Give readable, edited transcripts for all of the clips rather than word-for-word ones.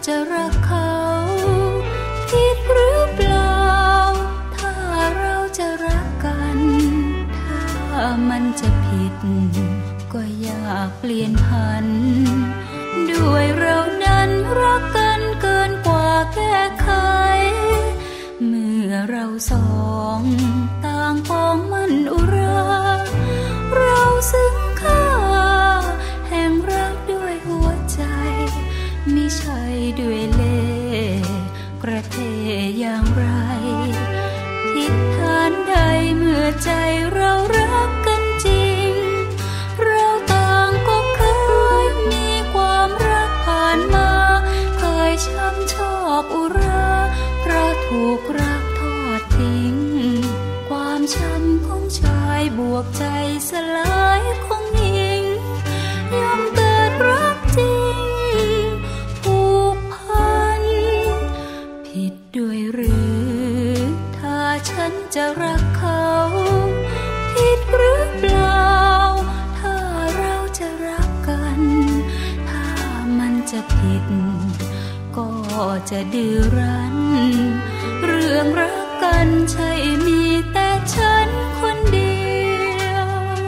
จะรักเขาผิดหรือเปล่าถ้าเราจะรักกันถ้ามันจะผิดก็อยากเปลี่ยนผันด้วยเรานั้นรักกันเกินกว่าแก้ไขเมื่อเราสองต่างปองมันอุราเราซึ้งค่าแห่งรักด้วยหัวใจมิใช่ด้วยเล่ห์กระเทอย่างไรทิศทางใดเมื่อใจเรารักกันจริงเราต่างก็เคยมีความรักผ่านมาเคยช้ำชอกอุราเพราะถูกรักทอดทิ้งความช้ำของชายบวกใจสลายของหญิงยอมเกิดรักจริงผูกพันผิดด้วยหรือถ้าฉันจะรักเขาผิดหรือเปล่าถ้าเราจะรักกันถ้ามันจะผิดก็จะดื้อรั้นเรื่องรักกันใช่มีแต่ฉันคนเดียว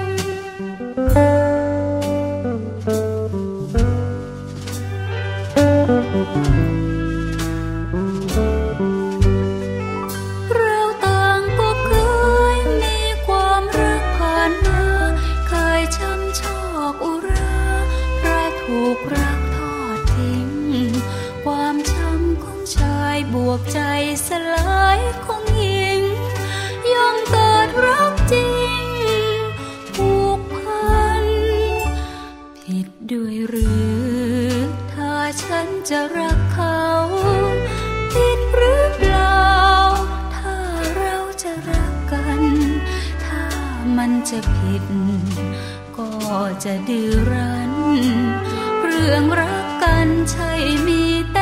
เราต่างก็เคยมีความรักผ่านมาเคยช้ำชอกอุราเพราะถูกรักทอดทิ้งความช้ำของชายบวกใจสลายของหญิงยอมเกิดรักจริงผูกพันผิดด้วยหรือถ้าฉันจะรักเขาผิดหรือเปล่าถ้าเราจะรักกันถ้ามันจะผิดก็จะดื้อรั้นเรื่องรักกันใช่มี